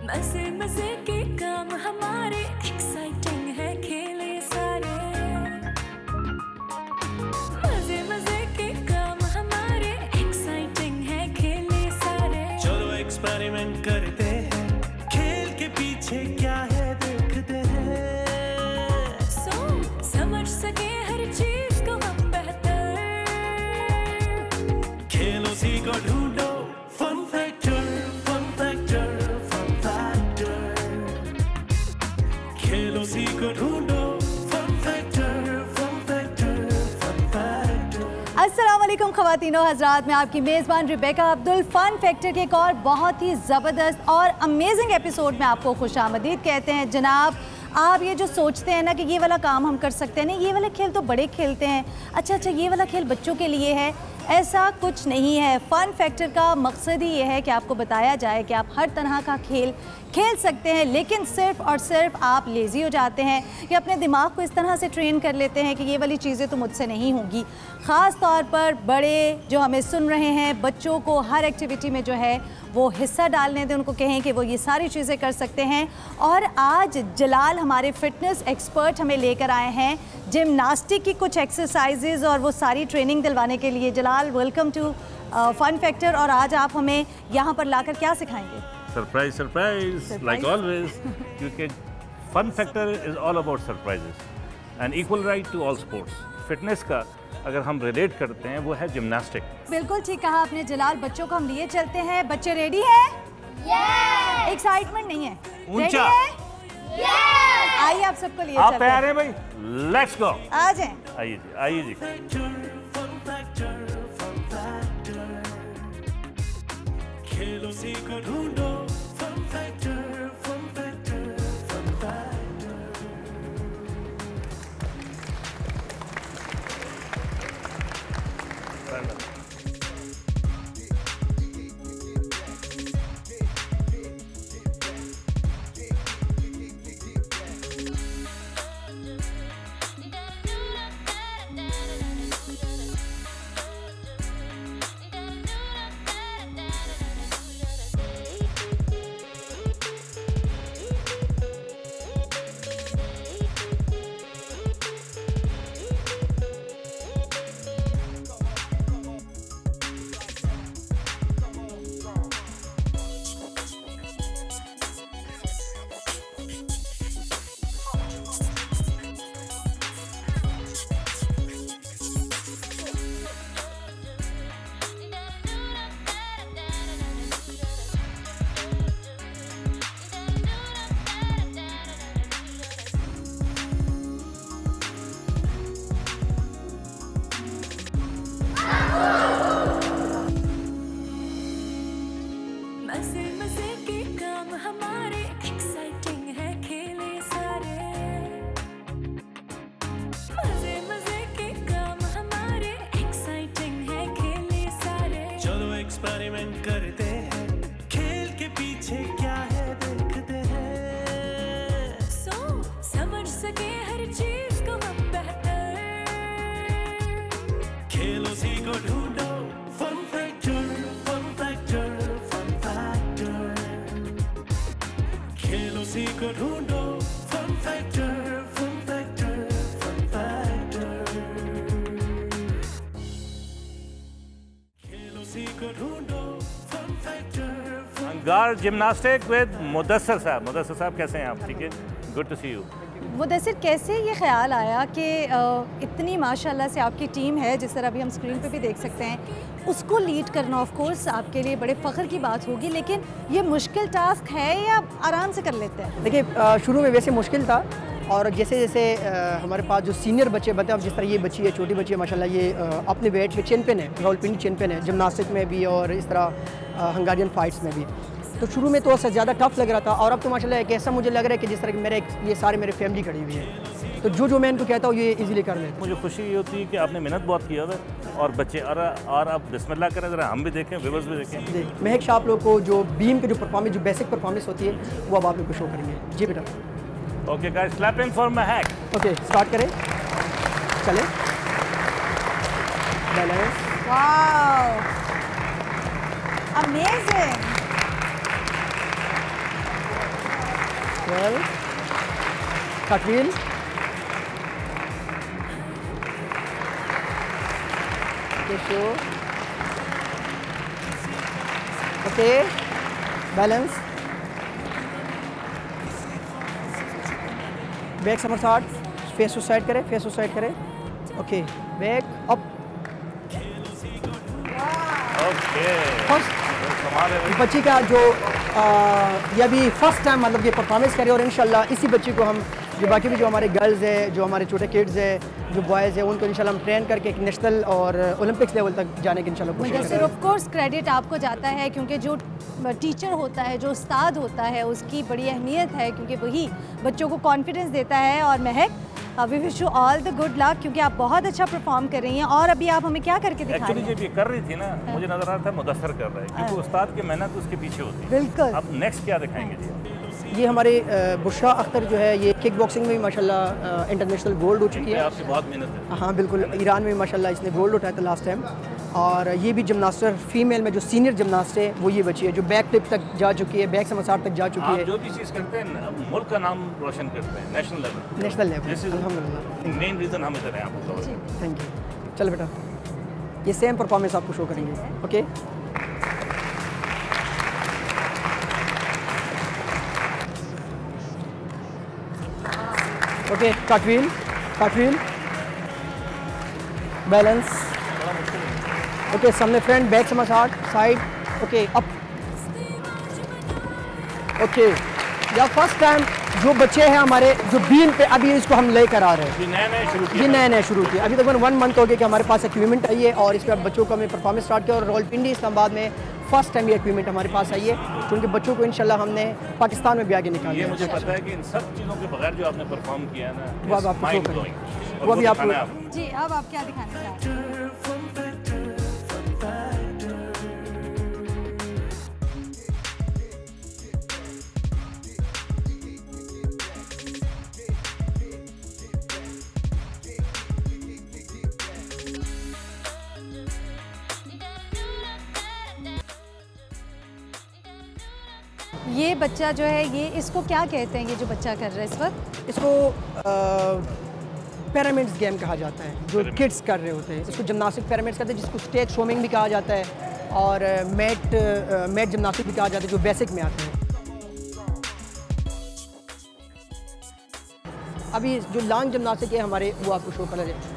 मजे मजे के काम हमारे, एक्साइटिंग है खेल ये सारे। मजे मजे के काम हमारे, एक्साइटिंग है खेल ये सारे। चलो एक्सपेरिमेंट करते हैं, खेल के पीछे क्या है देखते हैं। समझ सके हर चीज को हम बेहतर, खेलो सीखो ढूंढो fun factor, fun factor, fun factor. खेलो सीखो ढूंढो fun factor, fun factor, fun factor. अस्सलाम वालेकुम ख़वातीनो हज़रात, मैं आपकी मेज़बान रिबेका अब्दुल फ़न फैक्टर के एक और बहुत ही ज़बरदस्त और अमेजिंग एपिसोड में आपको खुशामदीद कहते हैं। जनाब, आप ये जो सोचते हैं ना कि ये वाला काम हम कर सकते हैं, नहीं ये वाला खेल तो बड़े खेलते हैं, अच्छा ये वाला खेल बच्चों के लिए है, ऐसा कुछ नहीं है। फ़न फैक्टर का मकसद ही ये है कि आपको बताया जाए कि आप हर तरह का खेल खेल सकते हैं, लेकिन सिर्फ़ और सिर्फ आप लेज़ी हो जाते हैं या अपने दिमाग को इस तरह से ट्रेन कर लेते हैं कि ये वाली चीज़ें तो मुझसे नहीं होंगी। ख़ास तौर पर बड़े जो हमें सुन रहे हैं, बच्चों को हर एक्टिविटी में जो है वो हिस्सा डालने दें, उनको कहें कि वो ये सारी चीज़ें कर सकते हैं। और आज जलाल हमारे फ़िटनेस एक्सपर्ट हमें लेकर आए हैं जिमनास्टिक की कुछ एक्सरसाइजेज़ और वो सारी ट्रेनिंग दिलवाने के लिए। Jalal, welcome to fun factor. और आज आप हमें यहाँ पर लाकर क्या सिखाएंगे? सरप्राइज सरप्राइज लाइक ऑलवेज, क्योंकि fun factor is all about surprises and equal right to all sports. Fitness का अगर हम रिलेट करते हैं वो है जिम्नास्टिक। बिल्कुल ठीक कहा आपने जलाल। बच्चों को हम लिए चलते हैं। बच्चे रेडी हैं? यस। एक्साइटमेंट नहीं है? ऊंचा। यस। आइए आप सबको लिए आप चलते तैयार हैं। हैं भाई? Let's go. आ जाएं। आइए जी, आइए जी। खेलो सीखो ढूंढो fun factor, fun factor, fun factor. मजे मजे के काम हमारे, एक्साइटिंग है खेल ये सारे। मजे मजे के काम हमारे, एक्साइटिंग है खेल ये सारे। चलो एक्सपेरिमेंट करते हैं, खेल के पीछे क्या है देखते हैं। समझ सके हर चीज को हम बेहतर, खेलो सीखो ढूंढो fun factor, fun factor, fun factor. खेलो सीखो ढूंढो fun factor, fun factor, fun factor. खेलो सीखो ढूंढो फन फैक्टर, फन। अंगार जिम्नास्टिक विद मुदस्सर साहब। मुदस्सर साहब कैसे हैं आप? ठीक है, good to see you. Mudassir, कैसे ये ख्याल आया कि इतनी माशाल्लाह से आपकी टीम है, जिस तरह अभी हम स्क्रीन पे भी देख सकते हैं, उसको लीड करना ऑफ कोर्स आपके लिए बड़े फ़ख्र की बात होगी, लेकिन ये मुश्किल टास्क है या आराम से कर लेते हैं? देखिए, शुरू में वैसे मुश्किल था, और जैसे जैसे हमारे पास जो सीनियर बच्चे बनते हैं, अब जिस तरह ये बच्ची है, छोटी बच्ची है माशाल्लाह, ये अपने वेट में चैंपियन है, रावलपिंडी चैंपियन है जिम्नास्टिक में भी और इस तरह हंगारियन फाइट्स में भी। तो शुरू में तो ज़्यादा टफ लग रहा था, और अब तो माशाल्लाह एक ऐसा मुझे लग रहा है कि जिस तरह मेरे ये सारे मेरे फैमिली खड़ी हुई है, तो जो मैं इनको कहता हूँ ये इजीली कर लेते हैं। मुझे खुशी ये होती है कि आपने मेहनत बहुत किया है और बच्चे और अब बिस्मिल्लाह करें, ज़रा हम भी देखें, व्यूअर्स भी देखें। जी, महक शाह आप लोग को जो बीम की जो परफॉर्मेंस, जो बेसिक परफॉर्मेंस होती है, वो अब आप लोग को शो करेंगे। जी बेटा। Okay guys, clapping for Mahak. Okay, start करें, चले। Balance. Wow, amazing. 12 cartwheel, okay, sure, okay, balance, back somersault, face to side करें, face to side करें, okay, back up, okay first कमाल है भाई। बच्ची का जो ये अभी फर्स्ट टाइम मतलब ये परफॉर्मेंस करे और इंशाल्लाह इसी बच्ची को हम जो बाकी भी जो हमारे गर्ल्स है, जो हमारे छोटे किड्स है, जो बॉयज़ है, उनको इंशाल्लाह हम ट्रेन करके एक नेशनल और ओलंपिक्स लेवल तक जाने की इंशाल्लाह कोशिश मुदस्सिर, करेंगे। ऑफ कोर्स क्रेडिट आपको जाता है क्योंकि जो टीचर होता है, जो उस्ताद होता है, उसकी बड़ी अहमियत है क्योंकि वही बच्चों को कॉन्फिडेंस देता है। और Mahak, we wish you all the good luck क्योंकि आप बहुत अच्छा परफॉर्म कर रही हैं। और अभी आप हमें क्या करके दिखा एक्चुअली रही हैं? जब ये कर रही थी ना, मुझे नजर आ रहा था मुदस्सर कर रहा है, क्योंकि उस्ताद की मेहनत उसके पीछे होती है। बिल्कुल। अब नेक्स्ट क्या दिखाएंगे जी? ये हमारे बुशरा अख्तर जो है ये किक बॉक्सिंग में भी माशाल्लाह इंटरनेशनल गोल्ड हो चुकी है। आपकी बहुत मेहनत है। हाँ बिल्कुल, ईरान में माशाल्लाह इसने गोल्ड उठाया था लास्ट टाइम। और ये भी जिमनास्टर फीमेल में जो सीनियर जिमनास्ट है वो ये बची है जो बैक फ्लिप तक जा चुकी है, बैक समरसाट तक जा चुकी आप है। जो भी चीज़ करते हैं मुल्क का नाम रोशन करते हैं, national level. National level, this is अल्हम्दुलिल्लाह, मेन रीज़न हम इधर हैं आपको। Thank you. चल बेटा, ये सेम परफॉर्मेंस आपको शो करेंगे, okay. Okay, cartwheel, cartwheel, balance, okay, सामने front, back somersault, side, okay, up, okay. या फर्स्ट टाइम जो बच्चे हैं हमारे जो बीन पे अभी इसको हम लेकर आ रहे हैं, ये नया नया शुरू ये किया। नया नया शुरू किया। अभी तकरीबन 1 मंथ हो गया कि हमारे पास इक्विपमेंट आई है और इस पर बच्चों को हमें परफॉर्मेंस स्टार्ट किया। और रावलपिंडी इस्लामाबाद में फर्स्ट टाइम ये इक्विपमेंट हमारे पास आई है, क्योंकि बच्चों को इंशाल्लाह हमने पाकिस्तान में भी आगे निकाला ये है। मुझे पता है कि इन सब चीज़ों के बगैर जो आपने परफॉर्म किया है वो अब ना, आपको माइंड show करें। ब्लोइंग। वो अभी आपको- दिखाना है आपको। जी, अब आप क्या दिखाना चाहते हैं? ये बच्चा जो है, ये इसको क्या कहते हैं, ये जो बच्चा कर रहा है इस वक्त? इसको पिरामिड्स गेम कहा जाता है, जो किड्स कर रहे होते हैं। इसको जिमनास्टिक पिरामिड्स कहते हैं, जिसको स्टेज स्विमिंग भी कहा जाता है और मैट जिमनास्टिक भी कहा जाता है, जो बेसिक में आते हैं। अभी जो लॉन्ग जिमनास्टिक है हमारे, वो आपको शो करा जाए।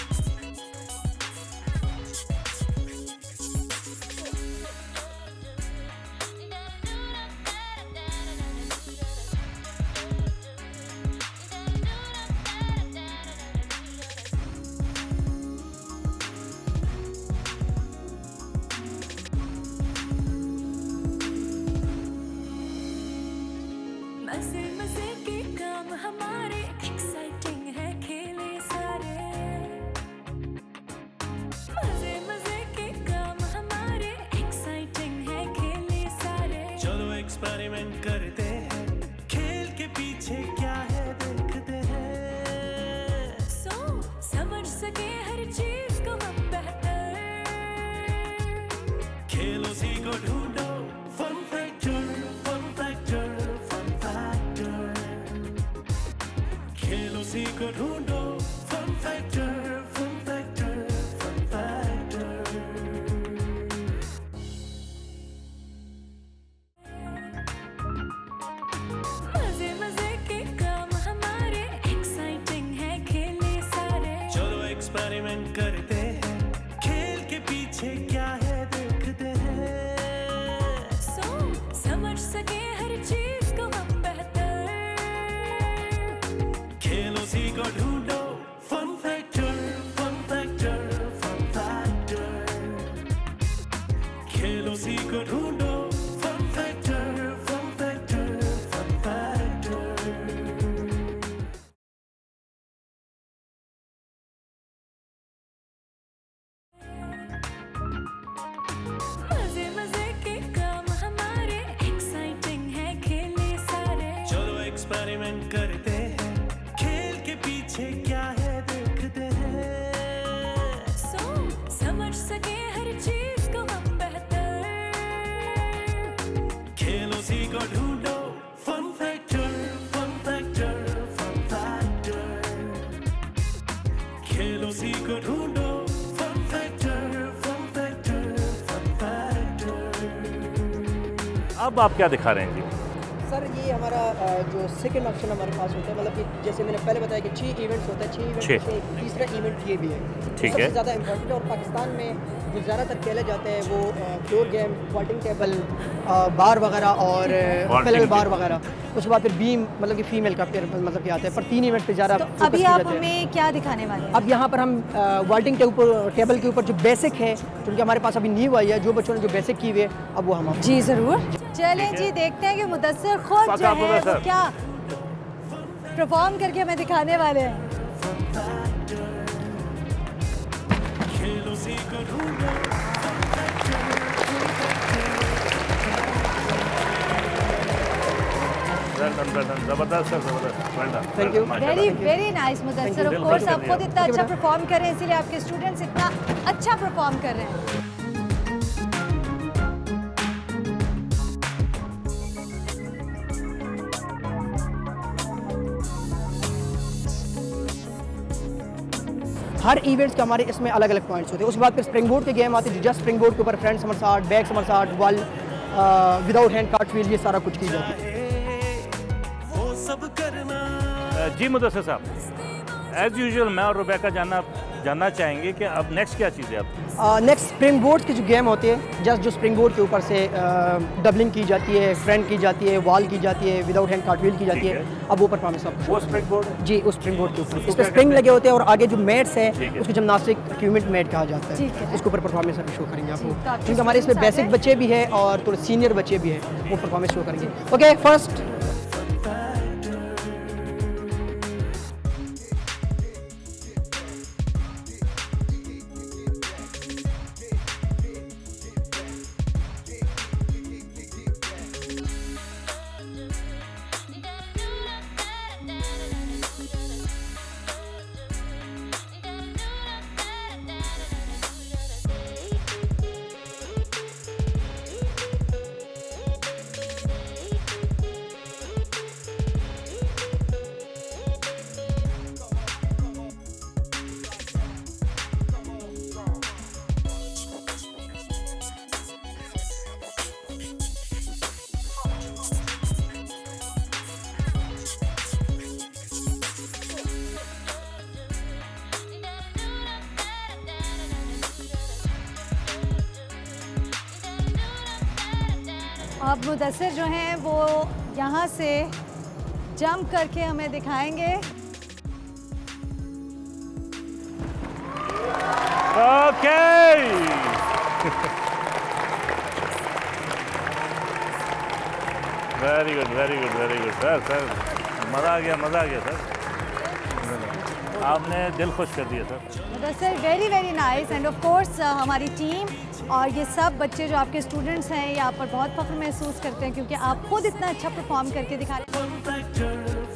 मजे मजे के काम हमारे, एक्साइटिंग है खेले सारे। मजे मजे के काम हमारे, एक्साइटिंग है खेले सारे। चलो एक्सपेरिमेंट करते हैं, खेल के पीछे क्या है देखते हैं। सो समझ सके हर चीज को हम बेहतर। खेलो सीखो ढूंढो fun factor, fun factor, fun factor. खेलो सीखो ढूंढो fun factor, fun factor, fun factor. मजे मजे के काम हमारे, एक्साइटिंग है खेले सारे। चलो एक्सपेरिमेंट करते हैं, खेल के पीछे क्या है देखते हैं। सो समझ सके हर चीज को हम बेहतर। खेलो सीखो ढूंढो fun factor, fun factor, fun factor. खेलो सीखो ढूंढो fun factor, fun factor, fun factor. मजे मजे के काम हमारे, एक्साइटिंग है खेले सारे। चलो एक्सपेरिमेंट करते हैं, खेल के पीछे क्या है देखते हैं। सो समझ सके हर चीज को हम बेहतर। खेलो सीखो ढूंढो फन फैक्टर, अब आप क्या दिखा रहे हैं जी? सर ये हमारा जो सेकंड ऑप्शन हमारे पास होता है, मतलब कि जैसे मैंने पहले बताया कि 6 इवेंट्स होता है, 6 इवेंट में से तीसरा इवेंट ये भी है। ठीक है। सबसे ज़्यादा इम्पोर्टेंट है और पाकिस्तान में जो ज़्यादातर खेले जाते हैं वो floor game, vaulting table, bar वगैरह और पैरेलल बार वगैरह। उसके बाद फिर बीम, मतलब कि फीमेल का फिर मतलब कि आता है, पर 3 इवेंट पे ज़्यादा तो अभी आप हमें क्या दिखाने वाले हैं? अब यहाँ पर हम वॉल्टिंग टेबल के ऊपर जो बेसिक है, क्योंकि हमारे पास अभी न्यू आई है, जो बच्चों ने जो बेसिक की हुई है, अब वो हम जी ज़रूर। चलें जी, देखते हैं कि मुदस्सिर खुद जो है वो क्या परफॉर्म करके हमें दिखाने वाले हैं। जबरदस्त सर, जबरदस्त। Thank you। Very very nice Mudassir. Of course आप खुद इतना अच्छा परफॉर्म कर रहे हैं, इसीलिए आपके स्टूडेंट्स इतना अच्छा परफॉर्म कर रहे हैं। हर इवेंट्स के हमारे इसमें अलग अलग पॉइंट्स होते हैं। उसके बाद फिर स्प्रिंग बोर्ड के गेम आते हैं, जस्ट स्प्रिंग बोर्ड के ऊपर front somersault, back somersault, wall without hand cartwheel, ये सारा कुछ की जाती है। वो सब करना। जी मुदस्सिर साहब, एज यूजुअल मैं और रुबैका जानना चाहेंगे कि अब नेक्स्ट क्या चीज़ है अब? नेक्स्ट स्प्रिंग बोर्ड के जो गेम होते हैं, जस्ट जो स्प्रिंग बोर्ड के ऊपर से डबलिंग की जाती है, फ्रंट की जाती है, वॉल की जाती है, विदाउट हैंड कार्टव्हील की जाती है। अब वो परफॉर्मेंस आप वो स्प्रिंग बोर्ड? जी, उस स्प्रिंग बोर्ड के ऊपर इस पर स्प्रिंग लगे होते हैं और आगे जो मैट्स है उसको जिम्नास्टिक इक्विपमेंट मैट कहा जाता है। इसके ऊपर परफॉर्मेंस अभी शो करेंगे आपको, क्योंकि हमारे इसमें बेसिक बच्चे भी हैं और थोड़े सीनियर बच्चे भी हैं, वो परफॉर्मेंस शो करेंगे। ओके, फर्स्ट अब मुदस्सिर जो हैं वो यहाँ से जंप करके हमें दिखाएंगे। Okay very good, very good, very good sir. मज़ा आ गया सर, आपने दिल खुश कर दिया sir. Mudassir very very nice. And of course हमारी टीम और ये सब बच्चे जो आपके स्टूडेंट्स हैं यहाँ पर बहुत फख्र महसूस करते हैं, क्योंकि आप खुद इतना अच्छा परफॉर्म करके दिखा रहे हैं।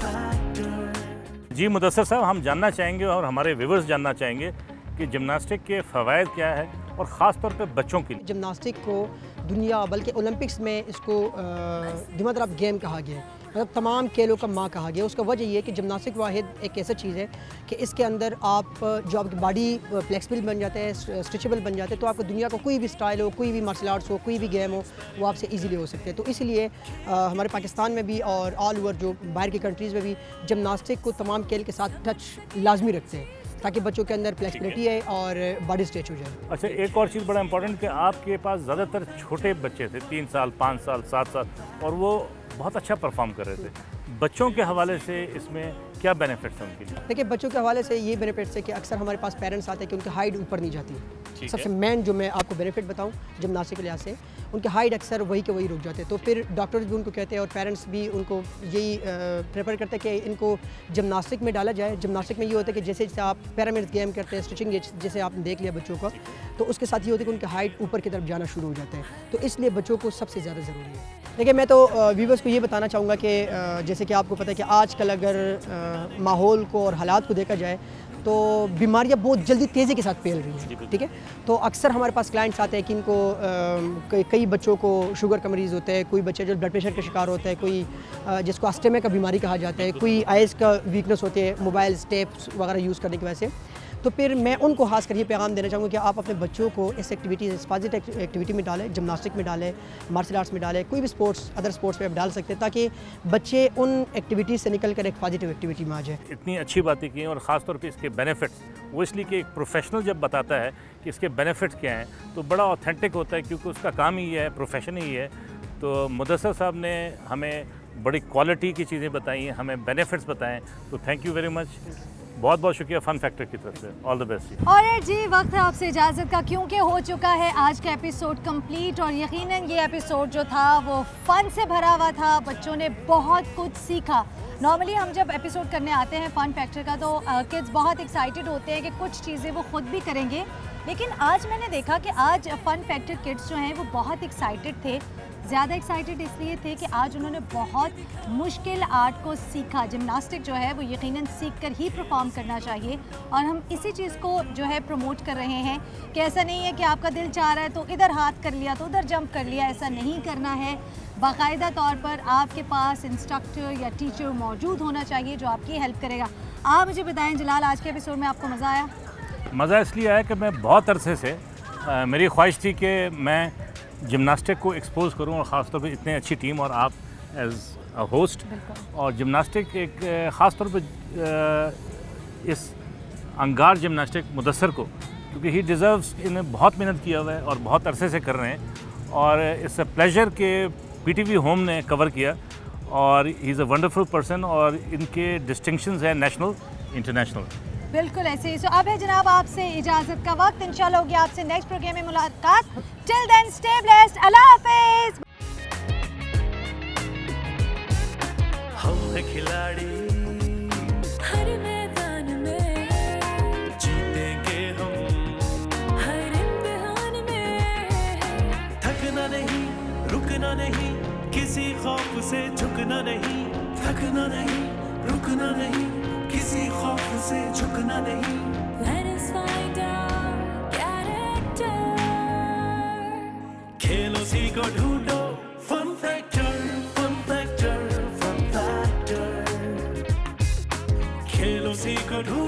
जी मुदस्सिर साहब, हम जानना चाहेंगे और हमारे व्यूअर्स जानना चाहेंगे कि जिम्नास्टिक के फ़वाइद क्या है और ख़ास तौर पे बच्चों के लिए। जिम्नास्टिक को दुनिया बल्कि ओलंपिक्स में इसको दिमाग गेम कहा गया है, मतलब तमाम खेलों का माँ कहा गया। उसका वजह ये है कि जिम्नास्टिक वाहिद एक ऐसा चीज़ है कि इसके अंदर आप जो आपकी बॉडी फ्लेक्सिबल बन जाते हैं, स्ट्रेचेबल बन जाते हैं, तो आपको दुनिया का कोई भी स्टाइल हो, कोई भी मार्शल आर्ट्स हो, कोई भी गेम हो, वो आपसे इजीली हो सकते हैं। तो इसलिए हमारे पाकिस्तान में भी और ऑल ओवर जो बाहर की कंट्रीज़ में भी जिम्नास्टिक को तमाम खेल के साथ टच लाजमी रखते हैं, ताकि बच्चों के अंदर फ्लेक्सिबिलिटी है और बॉडी स्ट्रेच हो जाए। अच्छा, एक और चीज़ बड़ा इंपॉर्टेंट कि आपके पास ज़्यादातर छोटे बच्चे थे, 3 साल, 5 साल, 7 साल, और वो बहुत अच्छा परफॉर्म कर रहे थे। बच्चों के हवाले से इसमें क्या बेनिफिट्स हैं उनके लिए? देखिए, बच्चों के हवाले से ये बेनिफिट्स है कि अक्सर हमारे पास पेरेंट्स आते हैं कि उनकी हाइट ऊपर नहीं जाती। सबसे मेन जो मैं आपको बेनिफिट बताऊं जिम्नास्टिक के लिहाज से, उनके हाइट अक्सर वही के वही रुक जाते हैं। तो फिर डॉक्टर्स भी उनको कहते हैं और पेरेंट्स भी उनको यही प्रेफर करते हैं कि इनको जिम्नास्टिक में डाला जाए। जिम्नास्टिक में ये होता है कि जैसे जैसे आप पिरामिड गेम करते हैं, स्ट्रेचिंग जैसे आपने देख लिया बच्चों का, तो उसके साथ ये होता है कि उनकी हाइट ऊपर की तरफ जाना शुरू हो जाता है। तो इसलिए बच्चों को सबसे ज़्यादा ज़रूरी है। देखिए, मैं तो व्यूवर्स को ये बताना चाहूँगा कि जैसे कि आपको पता है कि आजकल अगर माहौल को और हालात को देखा जाए तो बीमारियां बहुत जल्दी तेज़ी के साथ फैल रही हैं, ठीक है। तो अक्सर हमारे पास क्लाइंट्स आते हैं कि इनको कई बच्चों को शुगर का मरीज़ होता है, कोई बच्चे जो ब्लड प्रेशर का शिकार होता है, कोई जिसको अस्थमा का बीमारी कहा जाता है, कोई आइज़ का वीकनेस होती है मोबाइल स्टेप्स वगैरह यूज़ करने की वजह से। तो फिर मैं उनको खास कर ये पैगाम देना चाहूँगा कि आप अपने बच्चों को इस एक्टिविटी पॉजिटिव एक्टिविटी में डालें, जिमनास्टिक में डालें, मार्शल आर्ट्स में डालें, कोई भी स्पोर्ट्स अदर स्पोर्ट्स पे आप डाल सकते हैं ताकि बच्चे उन एक्टिविटीज़ से निकल कर एक पॉजिटिव एक्टिविटी में आ जाए। इतनी अच्छी बातें की हैं और ख़ास तौर पे इसके बेनिफिट्स, वो इसलिए कि एक प्रोफेशनल जब बताता है कि इसके बेनिफिट्स क्या हैं तो बड़ा ऑथेंटिक होता है, क्योंकि उसका काम ही है, प्रोफेशन ही है। तो मुदस्सर साहब ने हमें बड़ी क्वालिटी की चीज़ें बताई हैं, हमें बेनिफिट्स बताएं, तो थैंक यू वेरी मच। बहुत बहुत शुक्रिया फन फैक्टर की तरफ से। All the best. और जी वक्त है आपसे इजाज़त का, क्योंकि हो चुका है आज का एपिसोड कंप्लीट। और यकीनन ये एपिसोड जो था वो फ़न से भरा हुआ था, बच्चों ने बहुत कुछ सीखा। नॉर्मली हम जब एपिसोड करने आते हैं फ़न फैक्टर का तो किड्स बहुत एक्साइटेड होते हैं कि कुछ चीज़ें वो ख़ुद भी करेंगे, लेकिन आज मैंने देखा कि आज फ़न फैक्टर किड्स जो हैं वो बहुत एक्साइटेड थे। ज़्यादा एक्साइटेड इसलिए थे कि आज उन्होंने बहुत मुश्किल आर्ट को सीखा। जिमनास्टिक जो है वो यकीनन सीख कर ही परफॉर्म करना चाहिए, और हम इसी चीज़ को जो है प्रमोट कर रहे हैं कि ऐसा नहीं है कि आपका दिल चाह रहा है तो इधर हाथ कर लिया तो उधर जंप कर लिया, ऐसा नहीं करना है। बाकायदा तौर पर आपके पास इंस्ट्रक्टर या टीचर मौजूद होना चाहिए जो आपकी हेल्प करेगा। आप मुझे बताएं जलाल, आज के एपिसोड में आपको मज़ा आया? मज़ा इसलिए आया कि मैं बहुत अरसे से मेरी ख्वाहिश थी कि मैं जिमनास्टिक को एक्सपोज करूं, और ख़ास तौर पे इतनी अच्छी टीम और आप एज अ होस्ट। और जिमनास्टिक एक ख़ास तौर पे इस अंगार जिमनास्टिक मुदस्सर को, क्योंकि ही डिज़र्व्स, इन्हें बहुत मेहनत किया हुआ है और बहुत अरसे से कर रहे हैं, और इट्स अ प्लेजर के पीटीवी होम ने कवर किया, और he is a wonderful person, और इनके डिस्टिंक्शंस हैं नेशनल इंटरनेशनल। बिल्कुल ऐसे ही। सो अब है जनाब आपसे इजाज़त का वक्त। इंशाल्लाह होगी आपसे नेक्स्ट प्रोग्राम में मुलाकात। Till then stay blessed. अल्लाह हाफिज़। हम हैं खिलाड़ी, हर मैदान में जीतेंगे हम, हर इम्तिहान में थकना नहीं, रुकना नहीं, किसी खौफ से झुकना नहीं, थकना नहीं, रुकना नहीं, किसी खौफ से झुकना नहीं। Let us find our character. खेलो सीखो ढूंढो fun factor, fun factor, fun factor. खेलो सीखो ढूंढो